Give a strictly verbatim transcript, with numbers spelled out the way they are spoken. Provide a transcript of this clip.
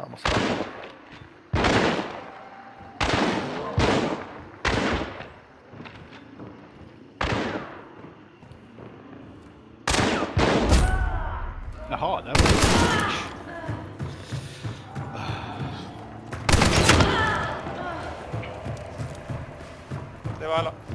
Vamos a ver. Jaha, där var det. Det var alla.